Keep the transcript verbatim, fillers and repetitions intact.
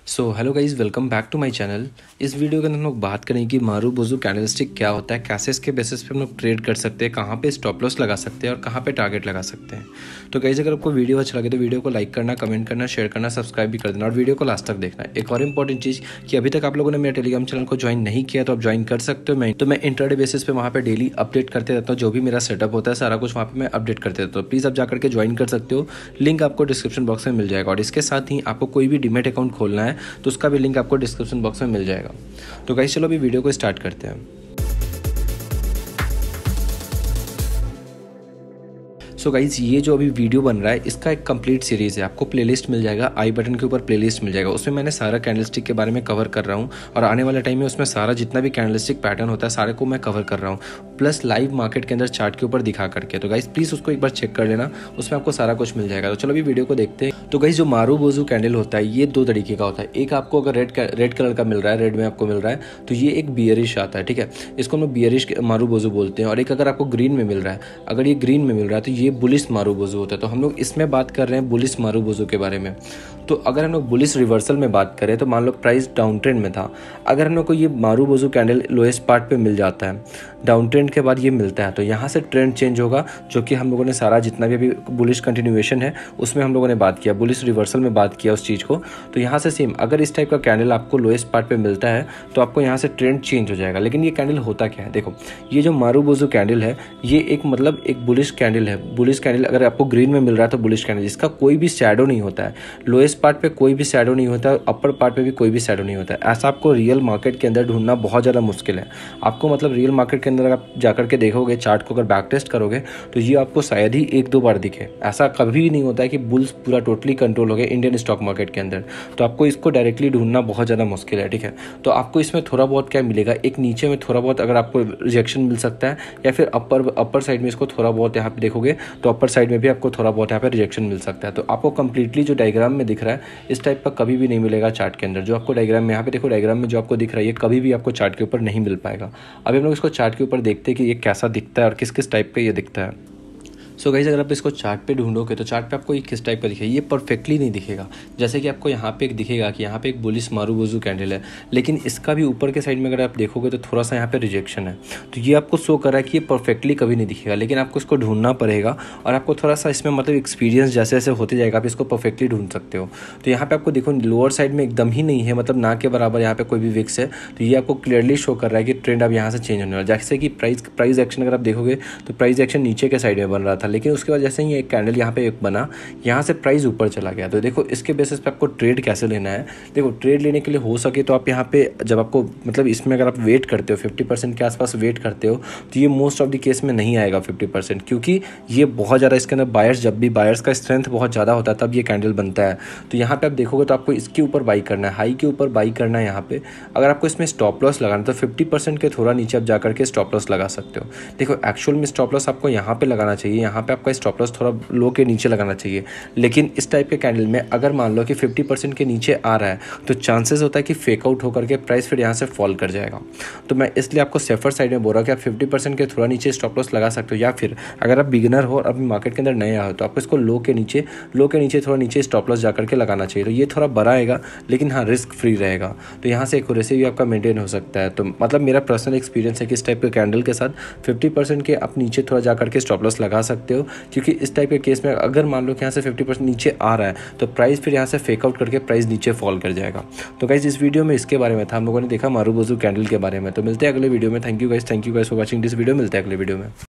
So hello guys, welcome back to my channel. इस video के अंदर हम लोग बात करेंगे कि मारूबोजू कैंडलस्टिक क्या होता है, कैसे इसके बेसिस पे हम लोग ट्रेड कर सकते हैं, कहाँ पे स्टॉप लॉस लगा सकते हैं और कहाँ पे टारगेट लगा सकते हैं। तो गाइज़, अगर आपको वीडियो अच्छा लगे तो वीडियो को लाइक करना, कमेंट करना, शेयर करना, सब्सक्राइब भी कर देना और वीडियो को लास्ट तक देखना। एक और इंपॉर्टेंट चीज़ कि अभी तक आप लोगों ने मेरे टेलीग्राम चैनल को ज्वाइन नहीं किया तो आप ज्वाइन कर सकते हो। मैं तो मैं इंटरडे बेसिस पे वहाँ पे डेली अपडेट करते रहता हूँ। जो भी मेरा सेटअप होता है सारा कुछ वहाँ पे मैं अपडेट करते रहता हूँ। प्लीज़ आप जाकर के ज्वाइन कर सकते हो, लिंक आपको डिस्क्रिप्शन बॉक्स में मिल जाएगा। और इसके साथ ही आपको कोई भी डीमैट अकाउंट खोलना है तो उसका भी लिंक आपको डिस्क्रिप्शन बॉक्स में मिल जाएगा। तो गाइस चलो अभी वीडियो को स्टार्ट करते हैं। सो गाइज, ये जो अभी वीडियो बन रहा है इसका एक कंप्लीट सीरीज़ है। आपको प्लेलिस्ट मिल जाएगा, आई बटन के ऊपर प्लेलिस्ट मिल जाएगा। उसमें मैंने सारा कैंडलस्टिक के बारे में कवर कर रहा हूँ और आने वाले टाइम में उसमें सारा जितना भी कैंडलस्टिक पैटर्न होता है सारे को मैं कवर कर रहा हूँ, प्लस लाइव मार्केट के अंदर चार्ट के ऊपर दिखा करके। तो गाइज प्लीज़ उसको एक बार चेक कर लेना, उसमें आपको सारा कुछ मिल जाएगा। तो चलो अभी वीडियो को देखते हैं। तो गाइज, जो मारूबोजू कैंडल होता है ये दो तरीके का होता है। एक आपको अगर रेड रेड कलर का मिल रहा है, रेड में आपको मिल रहा है, तो ये एक बियरिश आता है, ठीक है, इसको हम लोग बियरिश मारूबोजू बोलते हैं। और एक अगर आपको ग्रीन में मिल रहा है, अगर ये ग्रीन में मिल रहा है तो ये बुलिश मारूबोजू होता है। तो हम लोग इसमें बात कर रहे हैं बुलिश मारूबोजू के बारे में। तो अगर हम लोग बुलिश रिवर्सल में बात करें तो मान लो प्राइस डाउन ट्रेंड में था, अगर हम लोग को ये मारूबोजू कैंडल लोएस्ट पार्ट पे मिल जाता है, डाउन ट्रेंड के बाद ये मिलता है, तो यहाँ से ट्रेंड चेंज होगा। जो कि हम लोगों ने सारा जितना भी अभी बुलिश कंटिन्यूएशन है उसमें हम लोगों ने बात किया, बुलिश रिवर्सल में बात किया उस चीज़ को। तो यहाँ से सेम अगर इस टाइप का कैंडल आपको लोएस्ट पार्ट पे मिलता है तो आपको यहाँ से ट्रेंड चेंज हो जाएगा। लेकिन ये कैंडल होता क्या है, देखो, ये जो मारूबोजू कैंडल है ये एक मतलब एक बुलिश कैंडल है। बुलिश कैंडल अगर आपको ग्रीन में मिल रहा है तो बुलिश कैंडल, इसका कोई भी शैडो नहीं होता है, लोएस्ट पार्ट पे कोई भी शैडो नहीं होता है, अपर पार्ट पे भी कोई भी शैडो नहीं होता है। ऐसा आपको रियल मार्केट के अंदर ढूंढना बहुत ज़्यादा मुश्किल है। आपको मतलब रियल मार्केट के अंदर आप जाकर के देखोगे, चार्ट को अगर बैक टेस्ट करोगे तो ये आपको शायद ही एक दो बार दिखे। ऐसा कभी नहीं होता है कि बुल्स पूरा टोटली कंट्रोल हो गया इंडियन स्टॉक मार्केट के अंदर। तो आपको इसको डायरेक्टली ढूंढना बहुत ज़्यादा मुश्किल है, ठीक है। तो आपको इसमें थोड़ा बहुत क्या मिलेगा, एक नीचे में थोड़ा बहुत अगर आपको रिजेक्शन मिल सकता है, या फिर अपर अपर साइड में इसको थोड़ा बहुत यहाँ पे देखोगे तो अपर साइड में भी आपको थोड़ा बहुत यहाँ पे रिजेक्शन मिल सकता है। तो आपको कंप्लीटली जो डायग्राम में दिख रहा है इस टाइप का कभी भी नहीं मिलेगा चार्ट के अंदर। जो आपको डायग्राम में यहाँ पे देखो, डायग्राम में जो आपको दिख रहा है ये कभी भी आपको चार्ट के ऊपर नहीं मिल पाएगा। अभी हम लोग इसको चार्ट के ऊपर देखते हैं कि ये कैसा दिखता है और किस किस टाइप का ये दिखता है। सो गाइस, अगर आप इसको चार्ट पे ढूंढोगे तो चार्ट पे आपको ये किस टाइप का दिखेगा, ये परफेक्टली नहीं दिखेगा। जैसे कि आपको यहाँ पे एक दिखेगा कि यहाँ पे एक बुलिश मारूबोजू कैंडल है, लेकिन इसका भी ऊपर के साइड में अगर आप देखोगे तो थोड़ा सा यहाँ पे रिजेक्शन है। तो ये आपको शो कर रहा है कि ये परफेक्टली कभी नहीं दिखेगा, लेकिन आपको इसको ढूंढना पड़ेगा और आपको थोड़ा सा इसमें मतलब एक्सपीरियंस जैसे जैसे होते जाएगा आप इसको परफेक्टली ढूंढ सकते हो। तो यहाँ पे आपको देखो लोअर साइड में एकदम ही नहीं है, मतलब ना के बराबर यहाँ पे कोई भी विक्स है, तो ये आपको क्लियरली शो कर रहा है कि ट्रेंड अब यहाँ से चेंज होने वाला। जैसे कि प्राइस प्राइस एक्शन अगर आप देखोगे तो प्राइस एक्शन नीचे के साइड में बन रहा था, लेकिन उसके बाद जैसे ये एक कैंडल यहाँ पे एक बना, यहाँ से प्राइस ऊपर चला गया। तो देखो इसके बेसिस पे आपको ट्रेड कैसे लेना है। देखो, ट्रेड लेने के लिए हो सके तो आप यहाँ पे जब आपको मतलब इसमें अगर आप वेट करते हो फिफ्टी परसेंट के आसपास वेट करते हो तो ये मोस्ट ऑफ द केस में नहीं आएगा फिफ्टी परसेंट, क्योंकि ये बहुत ज़्यादा इसके अंदर बायर्स, जब भी बायर्स का स्ट्रेंथ बहुत ज़्यादा होता है तब ये कैंडल बनता है। तो यहाँ पे आप देखोगे तो आपको इसके ऊपर बाई करना है, हाई के ऊपर बाई करना है। यहाँ पे अगर आपको इसमें स्टॉप लॉस लगाना तो फिफ्टी परसेंट के थोड़ा नीचे आप जाकर के स्टॉप लॉस लगा सकते हो। देखो, एक्चुअल में स्टॉप लॉस आपको यहाँ पे लगाना चाहिए, यहाँ पे आपका स्टॉप लॉस थोड़ा लो के नीचे लगाना चाहिए। लेकिन इस टाइप के कैंडल में अगर मान लो कि फिफ्टी परसेंट के नीचे आ रहा है तो चांसेस होता है कि फेक आउट होकर के प्राइस फिर यहाँ से फॉल कर जाएगा। तो मैं इसलिए आपको सेफर साइड में बोल रहा हूँ कि आप फिफ्टी परसेंट के थोड़ा नीचे स्टॉप लॉस लगा सकते हो, या फिर अगर आप बिगिनर हो और अभी मार्केट के अंदर नए आए हो तो आपको इसको लो के नीचे लो के नीचे थोड़ा नीचे स्टॉप लॉस जाकर के लगाना चाहिए। तो ये थोड़ा बड़ा आएगा लेकिन हाँ रिस्क फ्री रहेगा। तो यहाँ से एक्यूरेसी भी आपका मेंटेन हो सकता है। तो मतलब मेरा पर्सनल एक्सपीरियंस है कि इस टाइप के कैंडल के साथ फिफ्टी परसेंट के आप नीचे थोड़ा जाकर के स्टॉप लॉस लगा सकते हो, क्योंकि इस टाइप के केस में अगर मान लो कि यहाँ से फिफ्टी परसेंट नीचे आ रहा है तो प्राइस फिर यहाँ से फेक आउट करके प्राइस नीचे फॉल कर जाएगा। तो गाइस, इस वीडियो में इसके बारे में था, हम लोगों ने देखा मारूबोजू कैंडल के बारे में। तो मिलते हैं अगले वीडियो में। Thank you guys, thank you guys for watching this video. मिलते हैं अगले वीडियो में।